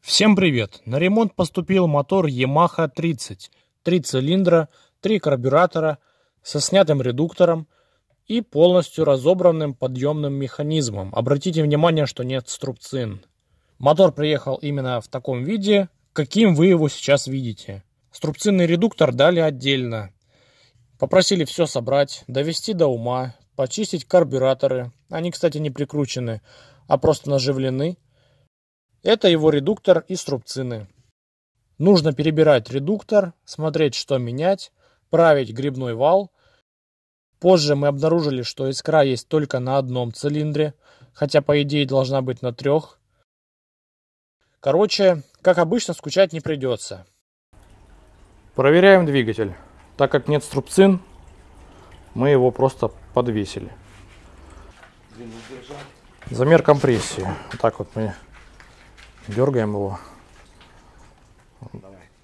Всем привет! На ремонт поступил мотор Yamaha 30. 3 цилиндра, 3 карбюратора со снятым редуктором и полностью разобранным подъемным механизмом. Обратите внимание, что нет струбцин. Мотор приехал именно в таком виде, каким вы его сейчас видите. Струбцинный редуктор дали отдельно. Попросили все собрать, довести до ума, почистить карбюраторы. Они, кстати, не прикручены, а просто наживлены. Это его редуктор и струбцины. Нужно перебирать редуктор, смотреть, что менять, править грибной вал. Позже мы обнаружили, что искра есть только на одном цилиндре, хотя по идее должна быть на 3. Короче, как обычно, скучать не придется. Проверяем двигатель. Так как нет струбцин, мы его просто подвесили. Замер компрессии. Вот так вот мы дергаем его. Давай.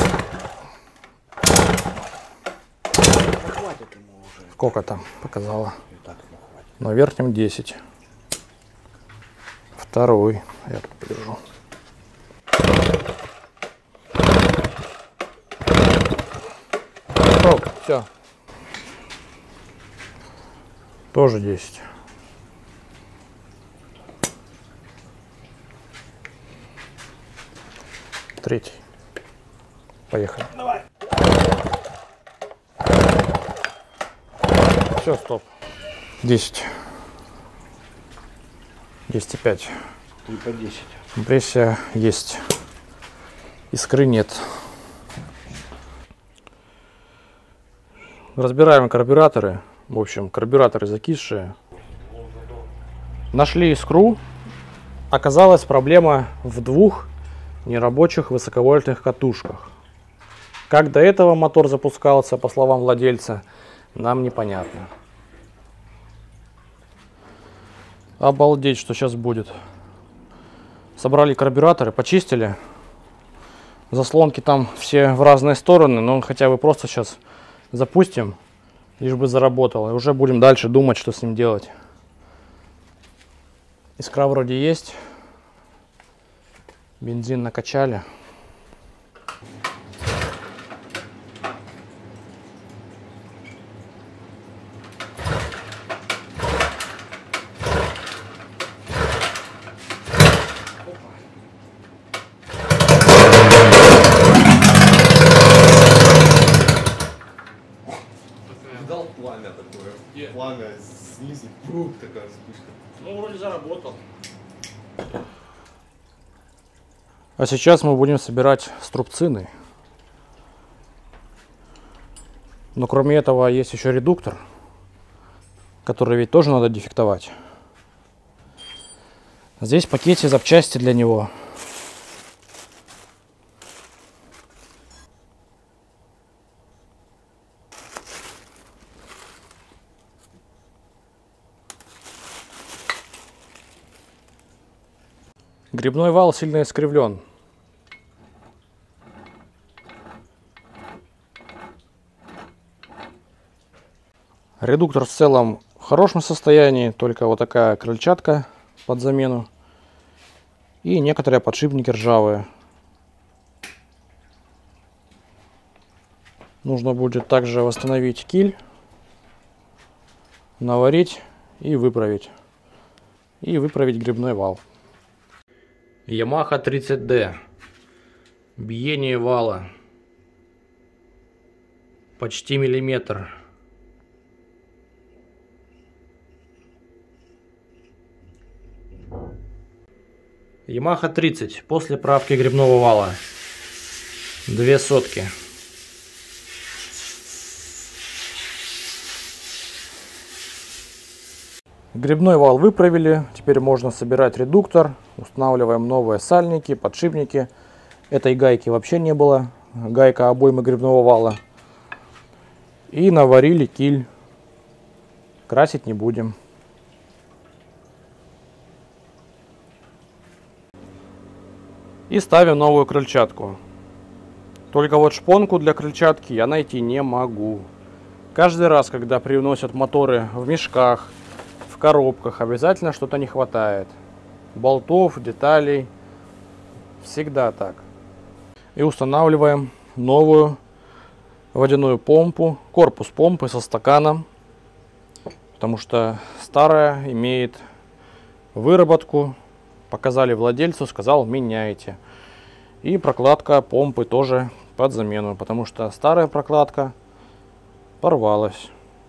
Хватит ему уже. Сколько там показала? Так ему хватит. На верхнем 10. Второй. Я тут подержу. Все. Тоже 10. Третий. Поехали. Давай. Все, стоп. 10. 10,5. 3 по 10. Компрессия есть. Искры нет. Разбираем карбюраторы. В общем, карбюраторы закисшие. Нашли искру. Оказалась проблема в 2 нерабочих высоковольтных катушках. Как до этого мотор запускался, по словам владельца, нам непонятно. Обалдеть, что сейчас будет. Собрали карбюраторы, почистили. Заслонки там все в разные стороны, но хотя бы просто сейчас запустим, лишь бы заработало. И уже будем дальше думать, что с ним делать. Искра вроде есть. Бензин накачали. Видал пламя такое? Где? Пламя снизу, пух, такая вспышка. Ну, вроде заработал. А сейчас мы будем собирать струбцины. Но кроме этого есть еще редуктор, который ведь тоже надо дефектовать. Здесь в пакете запчасти для него. Грибной вал сильно искривлен. Редуктор в целом в хорошем состоянии, только вот такая крыльчатка под замену. И некоторые подшипники ржавые. Нужно будет также восстановить киль, наварить и выправить. И выправить грибной вал. Yamaha 30D. Биение вала почти миллиметр. Yamaha 30 после правки грибного вала. 2 сотки. Грибной вал выправили. Теперь можно собирать редуктор. Устанавливаем новые сальники, подшипники. Этой гайки вообще не было. Гайка обоймы грибного вала. И наварили киль. Красить не будем. И ставим новую крыльчатку. Только вот шпонку для крыльчатки я найти не могу. Каждый раз, когда приносят моторы в мешках, в коробках, обязательно что-то не хватает. Болтов, деталей. Всегда так. И устанавливаем новую водяную помпу, корпус помпы со стаканом, потому что старая имеет выработку. Показали владельцу, сказал, меняйте. И прокладка помпы тоже под замену, потому что старая прокладка порвалась.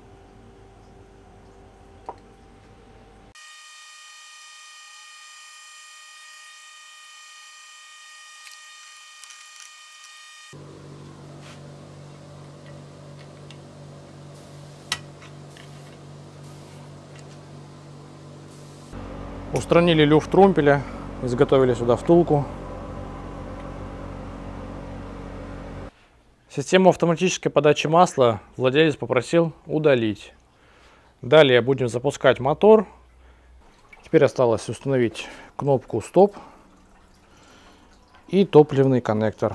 Устранили люфт румпеля, изготовили сюда втулку. Систему автоматической подачи масла владелец попросил удалить. Далее будем запускать мотор. Теперь осталось установить кнопку стоп и топливный коннектор.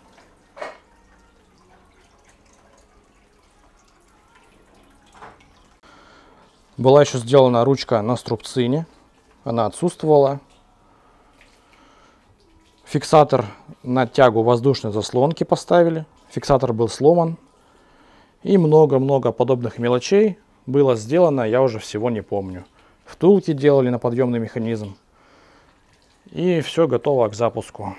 Была еще сделана ручка на струбцине. Она отсутствовала. Фиксатор на тягу воздушной заслонки поставили. Фиксатор был сломан. И много-много подобных мелочей было сделано, я уже всего не помню. Втулки делали на подъемный механизм. И все готово к запуску.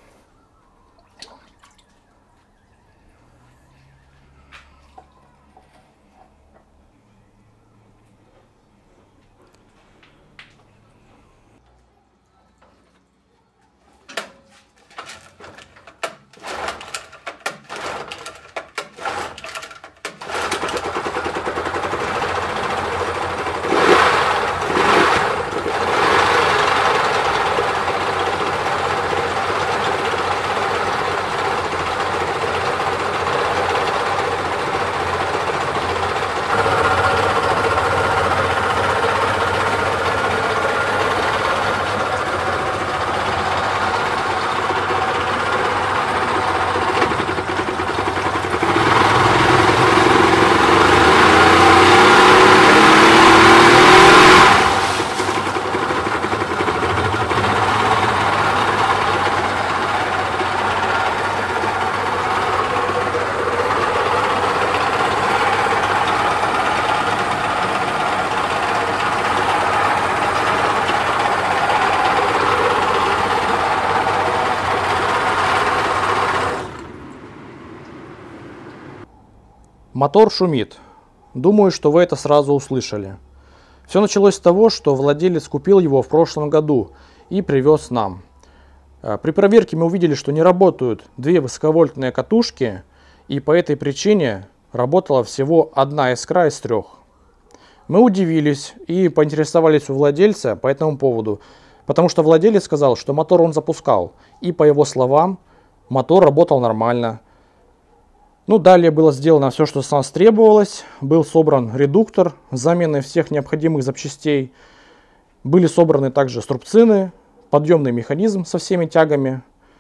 Мотор шумит. Думаю, что вы это сразу услышали. Все началось с того, что владелец купил его в прошлом году и привез нам. При проверке мы увидели, что не работают две высоковольтные катушки, и по этой причине работала всего одна искра из трех. Мы удивились и поинтересовались у владельца по этому поводу, потому что владелец сказал, что мотор он запускал, и по его словам, мотор работал нормально. Ну, далее было сделано все, что с нас требовалось. Был собран редуктор с заменой всех необходимых запчастей. Были собраны также струбцины, подъемный механизм со всеми тягами.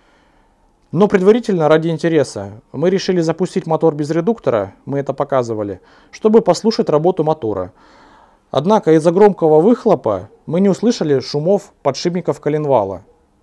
Но предварительно, ради интереса, мы решили запустить мотор без редуктора, мы это показывали, чтобы послушать работу мотора. Однако из-за громкого выхлопа мы не услышали шумов подшипников коленвала.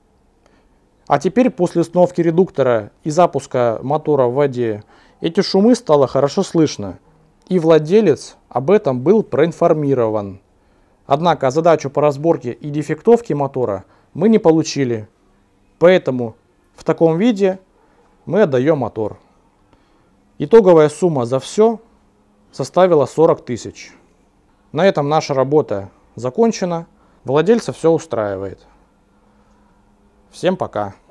А теперь после установки редуктора и запуска мотора в воде, эти шумы стало хорошо слышно, и владелец об этом был проинформирован. Однако задачу по разборке и дефектовке мотора мы не получили, поэтому в таком виде мы отдаем мотор. Итоговая сумма за все составила 40 тысяч. На этом наша работа закончена, владельца все устраивает. Всем пока!